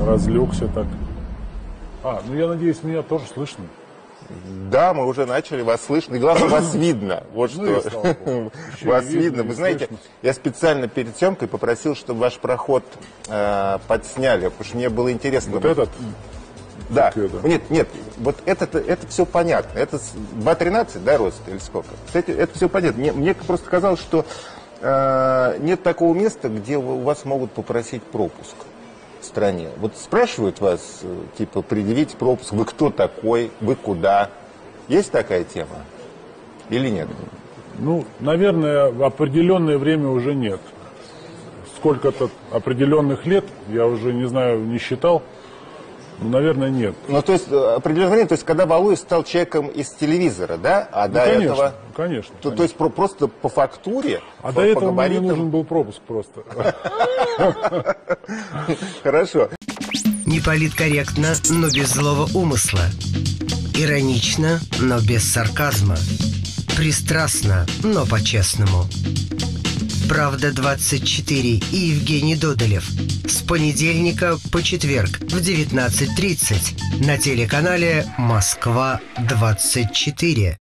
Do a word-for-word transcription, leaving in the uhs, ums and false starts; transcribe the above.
разлегся так. А, ну я надеюсь, меня тоже слышно. Да, мы уже начали, вас слышно, и главное, вас видно. Вот Ну что. Вас видно. Вы знаете, я специально перед съемкой попросил, чтобы ваш проход э, подсняли, потому что мне было интересно. Вот этот? Да. Нет, нет, вот это, это все понятно. Это два тринадцать, да, рост или сколько? Кстати, это все понятно. Мне, мне просто казалось, что э, нет такого места, где у вас могут попросить пропуск в стране. Вот спрашивают вас, типа, предъявите пропуск, вы кто такой, вы куда? Есть такая тема? Или нет? Ну, наверное, в определенное время уже нет. Сколько-то определенных лет, я уже не знаю, не считал. Ну, наверное, нет. Ну, то есть, определенное время, то есть, когда Валуев стал человеком из телевизора, да? А ну, до конечно, этого... Конечно, то, конечно. то есть, про, просто по фактуре, А по, до этого по мне не нужен был пропуск просто. Хорошо. Не политкорректно, но без злого умысла. Иронично, но без сарказма. Пристрастно, но по-честному. «Правда двадцать четыре» и Евгений Додолев. С понедельника по четверг в девятнадцать тридцать на телеканале «Москва двадцать четыре».